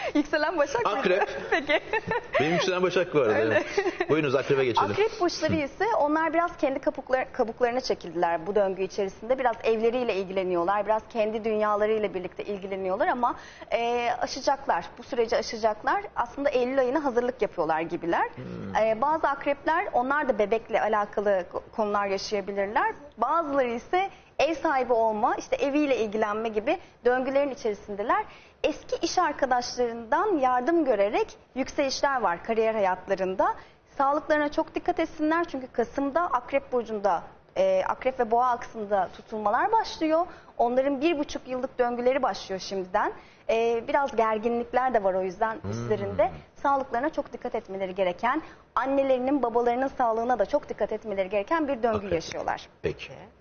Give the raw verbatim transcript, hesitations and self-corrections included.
Yükselen Başak mı? Akrep. Peki. Benim yükselen Başak var. Evet. Buyurunuz akrebe geçelim. Akrep burçları ise onlar biraz kendi kabuklar, kabuklarına çekildiler bu döngü içerisinde. Biraz evleriyle ilgileniyorlar. Biraz kendi dünyalarıyla birlikte ilgileniyorlar ama e, aşacaklar. Bu süreci aşacaklar. Aslında Eylül ayına hazırlık yapıyorlar gibiler. Hmm. E, bazı akrepler onlar da bebekle alakalı konular yaşayabilirler. Bazıları ise ev sahibi olma, işte eviyle ilgilenme gibi döngülerin içerisindeler. Eski iş arkadaşlarından yardım görerek yükselişler var kariyer hayatlarında. Sağlıklarına çok dikkat etsinler çünkü Kasım'da Akrep Burcu'nda, e, Akrep ve Boğa aksında tutulmalar başlıyor. Onların bir buçuk yıllık döngüleri başlıyor şimdiden. E, biraz gerginlikler de var o yüzden hmm. üstlerinde. Sağlıklarına çok dikkat etmeleri gereken, annelerinin, babalarının sağlığına da çok dikkat etmeleri gereken bir döngü Akrep. yaşıyorlar. Peki.